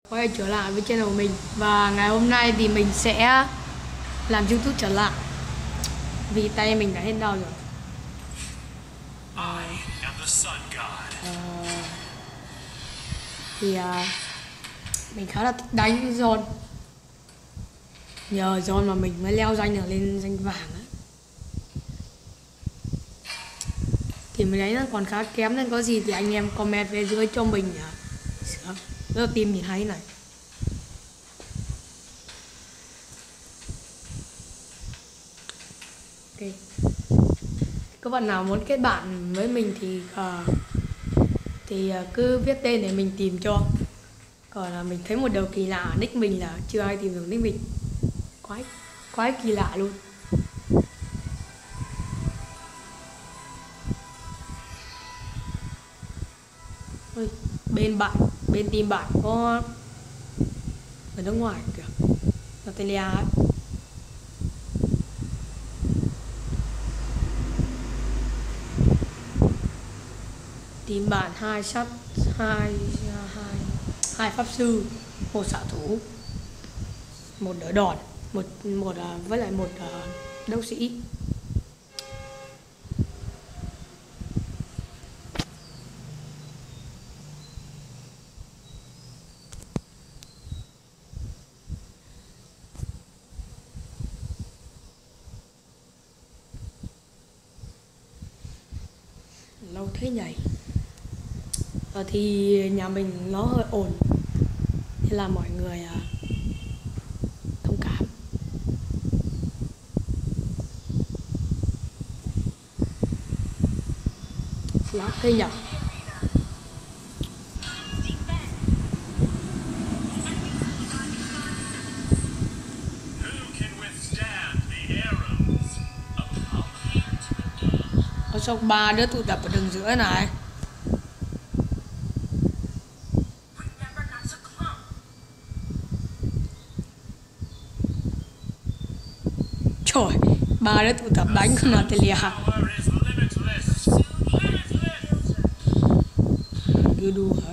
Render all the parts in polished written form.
Quay trở lại với channel của mình. Và ngày hôm nay thì mình sẽ làm YouTube trở lại vì tay mình đã hết đau rồi. Mình khá là thích đánh John. Nhờ John mà mình mới leo danh ở lên danh vàng ấy. Thì mình đánh nó còn khá kém nên có gì thì anh em comment về dưới cho mình nhá. Rất là team nhìn hay này. Ok. Các bạn nào muốn kết bạn với mình thì cứ viết tên để mình tìm cho. Còn là mình thấy một điều kỳ lạ ở nick mình là chưa ai tìm được nick mình. Quái kỳ lạ luôn. Ôi, bên team bạn có người nước ngoài kìa, Natalia ấy. Team bạn hai pháp sư, một xạ thủ, một đỡ đòn, với lại một đấu sĩ. Lâu thế nhỉ. Thì nhà mình nó hơi ồn nên là mọi người thông cảm. Lâu thế nhỉ. Có xong 3 đứa tụ tập ở đường giữa này. Trời, 3 đứa tụ tập đánh con Natalia. Cứ đùa hả?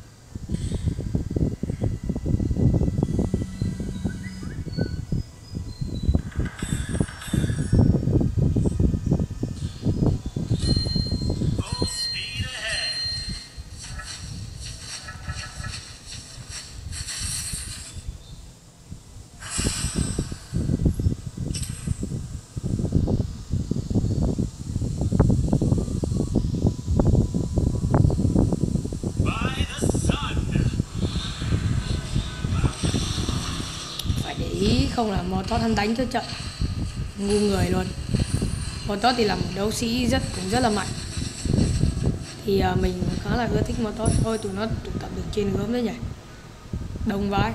Không là Mortos hắn đánh cho trận ngu người luôn. Mortos thì là một đấu sĩ cũng rất là mạnh. Thì mình khá là ưa thích Mortos. Thôi tụi nó tụ tập được trên gớm đấy nhỉ. Đông vãi.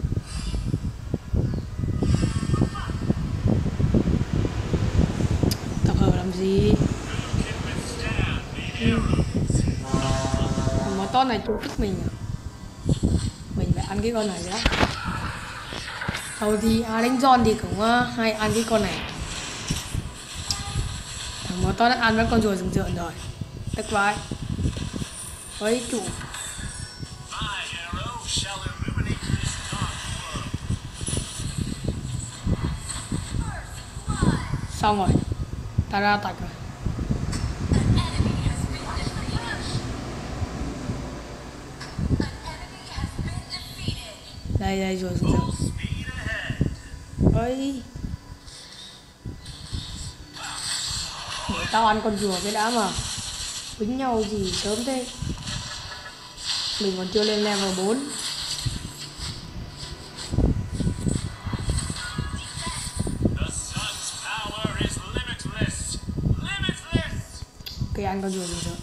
Tập hợp làm gì? Mortos này chú thích mình à? Mình phải ăn cái con này đó. Thì đánh John thì cũng hay ăn cái con này. Thằng Mortos đã ăn với con rùa rừng rợn rồi. Tức vãi. Với chủ. Xong rồi. Ta ra tạch rồi. Đây rùa rừng rợn. Ơi, để tao ăn con rùa cái đã mà. Quýnh nhau gì sớm thế. Mình còn chưa lên level 4. Cây ăn con rùa gì rồi.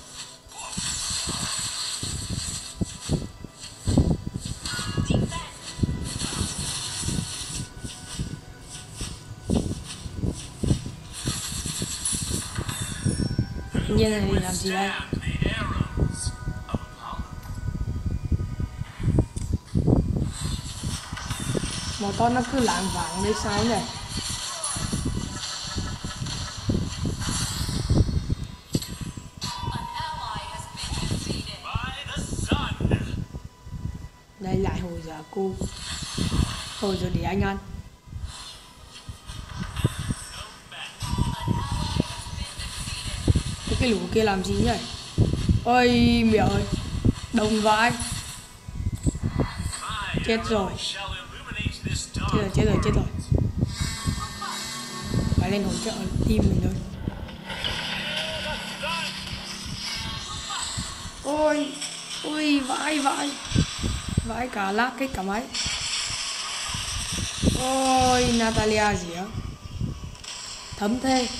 Nhiên này làm gì đây? Mortos nó cứ lảng vảng đấy sao nhỉ? Đây lại hồi giờ cô. Hồi giờ để anh ăn. Cái lũ kia làm gì nhỉ? Ôi mẹ ơi. Đông vãi. Chết rồi. Chết rồi. Phải lên hỗ trợ team mình thôi. Ôi vãi cả lát cái cả máy. Ôi Natalia gì á, thấm thế.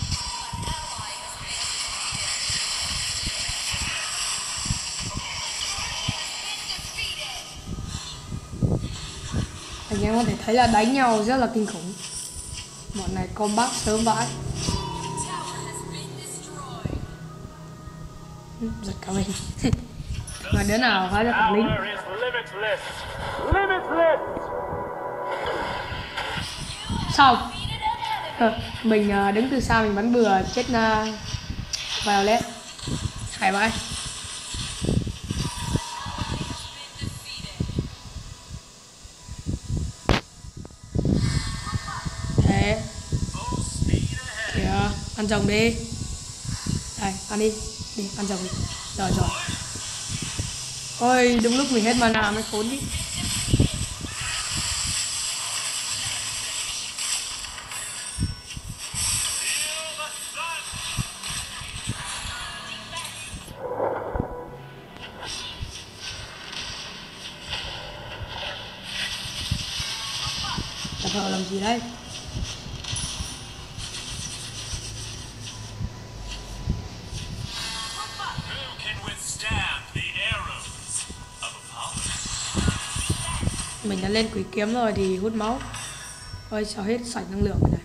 Anh em có thể thấy là đánh nhau rất là kinh khủng. Bọn này combat sớm vãi. Giật cả mình. Mà đứa nào hóa ra thành lính. Xong. Mình đứng từ xa mình bắn bừa chết Violet. Hay vãi. Thế kìa, ăn rồng đi. Đây, ăn đi. Đi, ăn rồng đi. Rồi. Ôi, đúng lúc mình hết mana mới khốn đi. Tập hợp làm gì đây? Mình đã lên quỷ kiếm rồi thì hút máu. Ôi sao hết sạch năng lượng rồi này.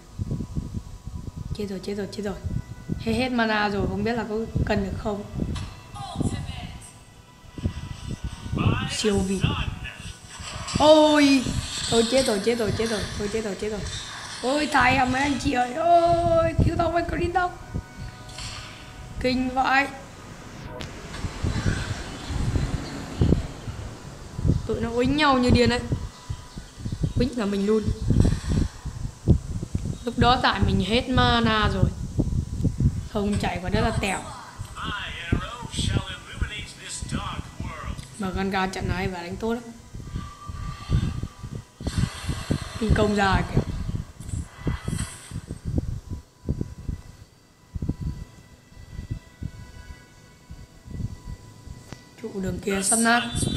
Chết rồi. Hết mana rồi, không biết là có cần được không. Siêu vị. Ôi thôi chết rồi. Ôi thầy à mấy anh chị ơi. Ôi cứu tao với Green Dog. Kinh vãi. Tụi nó uýnh nhau như điên đấy. Uýnh cả mình luôn. Lúc đó tại mình hết mana rồi, không chạy vào đó là tèo. Mà con gà trận này và đánh tốt lắm. Kinh công ra kìa. Trụ đường kia sắp nát.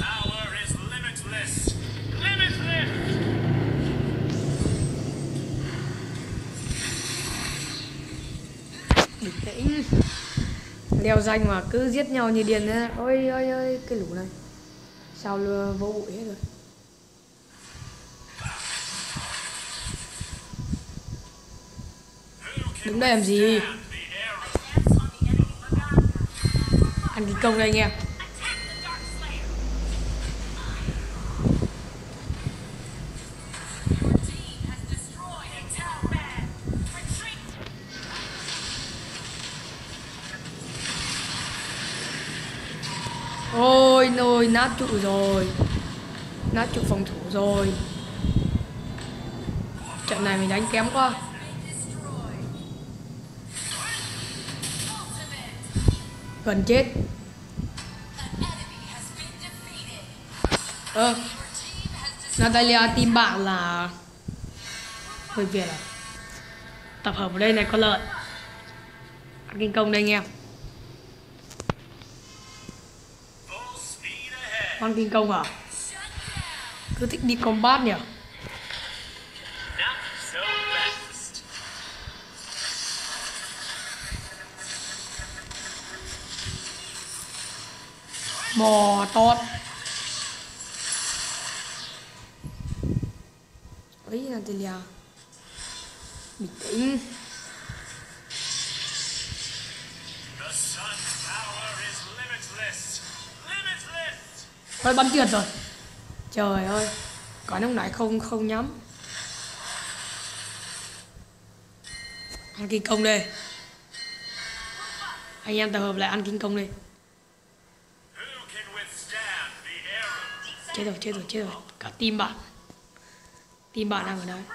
Bình tĩnh. Leo danh mà cứ giết nhau như điên đấy. Ôi cái lũ này sao vô bụi hết rồi. Đứng đây làm gì? Ăn cái công đây anh em. Ôi nồi nát trụ rồi. Nát trụ phòng thủ rồi. Trận này mình đánh kém quá. Gần chết. Natalia team bạn là hơi Việt à. Tập hợp ở đây này có lợi. Ăn kinh công đây anh em. Ăn kinh công à? Cứ thích đi combat nhỉ? Bò tót. Ấy Natalia. Bình tĩnh. Thôi bắn trượt rồi. Trời ơi. Có lúc nãy không nhắm. Ăn kinh công đây. Anh em tập hợp lại ăn kinh công đi. chết rồi. Cả team bạn đang ở đây.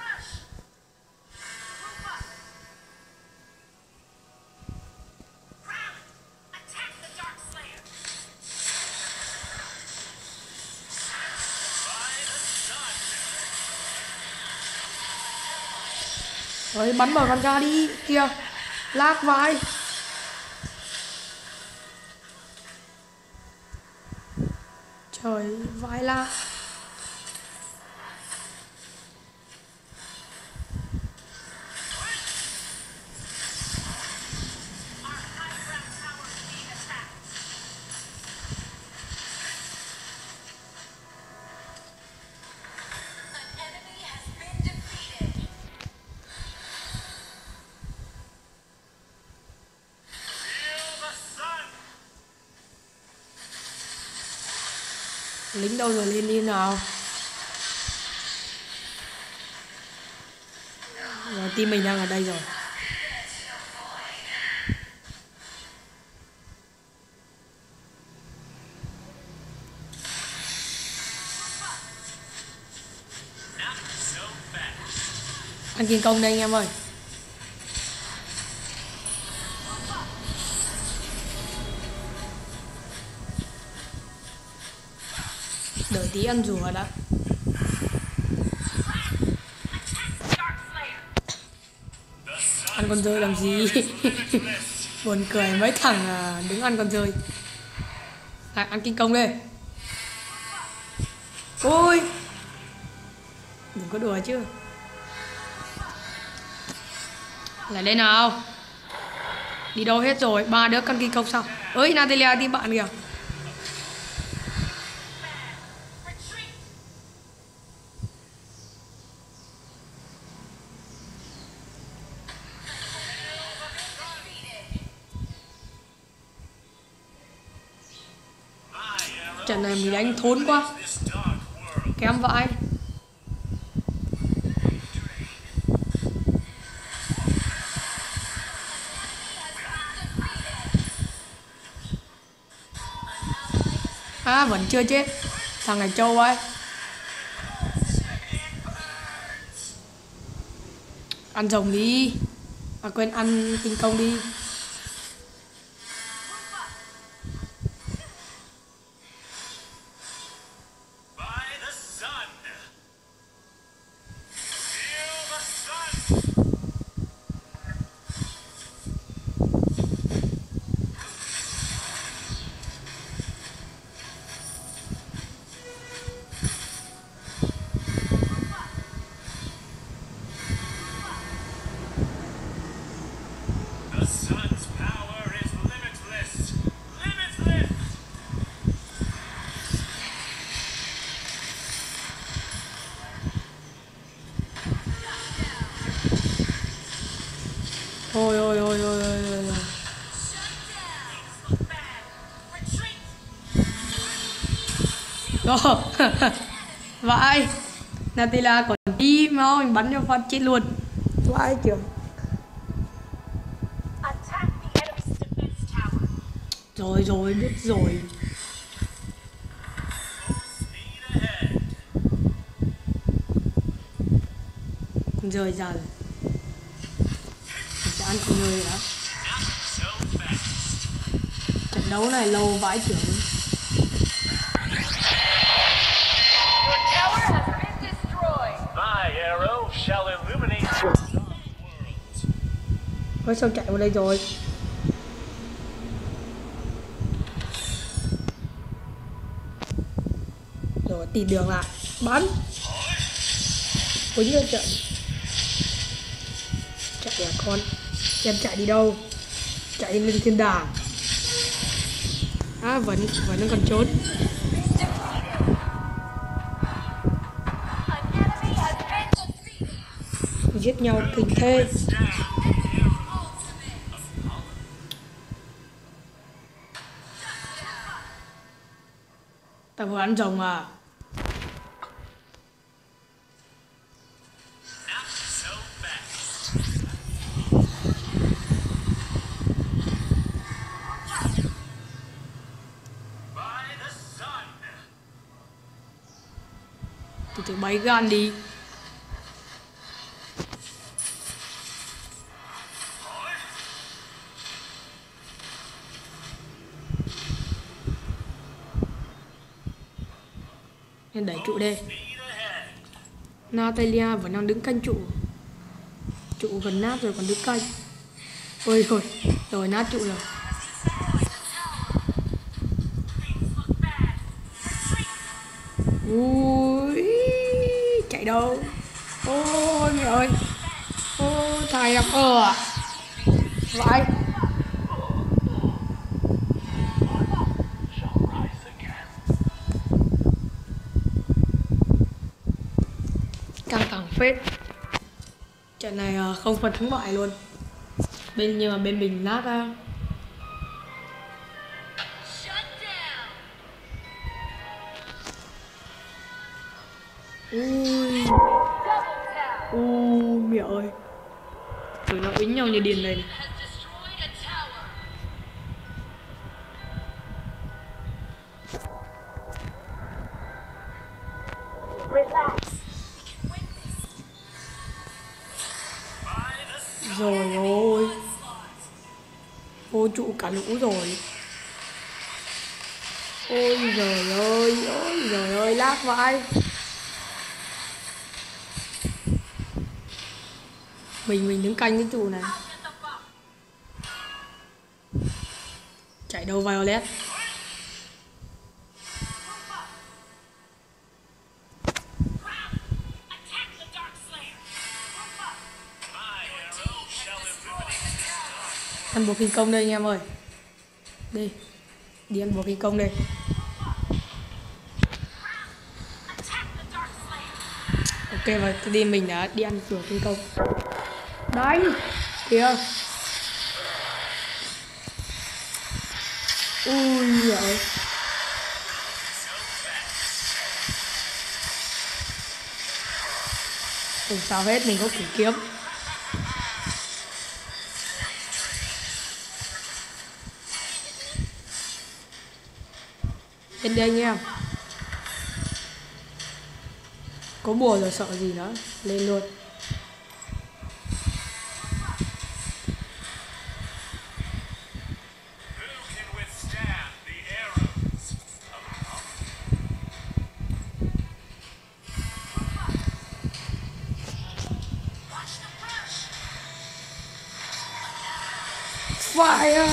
Rồi bắn vào con ra đi kìa, lag vai. Trời, vai lag. Lính đâu rồi, lên đi nào. Rồi team mình đang ở đây rồi. Ăn King Kong đây anh em ơi. Đợi tí ăn rùa đã. Ăn con rơi làm gì? Buồn cười mấy thằng đứng ăn con rơi. Ăn King Kong đây. Ôi, đừng có đùa chứ. Lại đây nào. Đi đâu hết rồi? Ba đứa con King Kong sao? Ơi, Natalia đi bạn kìa. Trận này mình đánh thốn quá. Kém vãi. Vẫn chưa chết. Thằng này trâu ấy. Ăn rồng đi. Quên ăn King Kong đi. Ôi. Đó. Vãi. Natila còn đi mau, mình bắn cho phát chết luôn. Vãi trưởng. Rồi biết rồi. Rời ra rồi. Mình sẽ ăn con người đó. Trận đấu này lâu vãi trưởng. Ôi sao chạy vào đây rồi. Rồi tìm đường lại. Bắn. Ôi như trận. Chạy à con. Em chạy đi đâu. Chạy lên thiên đàng. Vẫn đang còn trốn. Giết nhau kinh thê. Tao vừa ăn rồng à. Từ từ bay gan đi. Nên đẩy trụ đây. Natalia vẫn đang đứng canh trụ. Trụ gần nát rồi còn đứng canh. Ôi thôi, rồi nát trụ rồi. Ui, chạy đâu? Ôi mẹ ơi. Ôi thầy đập vậy. Căng thẳng phết. Trận này không phần thắng bại luôn. Nhưng mà bên mình nát ra. Mẹ ơi. Tụi nó uýnh nhau như điên này. Rồi ôi. Ôi trụ cả lũ rồi. Ôi giời ơi, lác vãi. Mình đứng canh cái trụ này. Chạy đâu Violet. Ăn bộ kinh công đây anh em ơi. Đi. Đi ăn bộ kinh công đây. Ok và đi mình đã đi ăn bộ kinh công. Đánh. Kìa. Ui giời. Không sao hết, mình có củ kiếm. Lên đây anh em. Có bùa rồi sợ gì nữa. Lên luôn. Fire.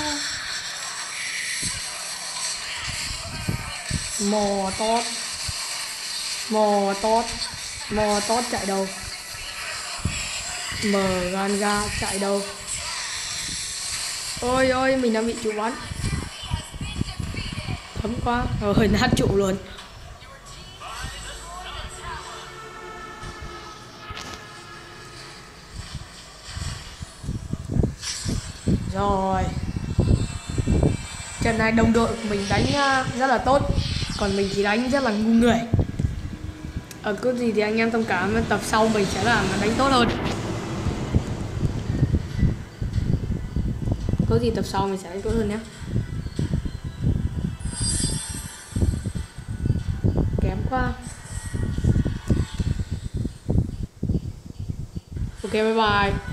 Mò tót chạy đâu? Mở gan ra chạy đâu? Ôi ôi, mình đang bị trụ bắn. Thấm quá, rồi nát trụ luôn. Rồi. Trận này đồng đội của mình đánh rất là tốt. Còn mình chỉ đánh rất là ngu người. Có gì thì anh em thông cảm, tập sau mình sẽ làm đánh tốt hơn. Có gì tập sau mình sẽ đánh tốt hơn nhé. Kém quá. Ok, bye bye.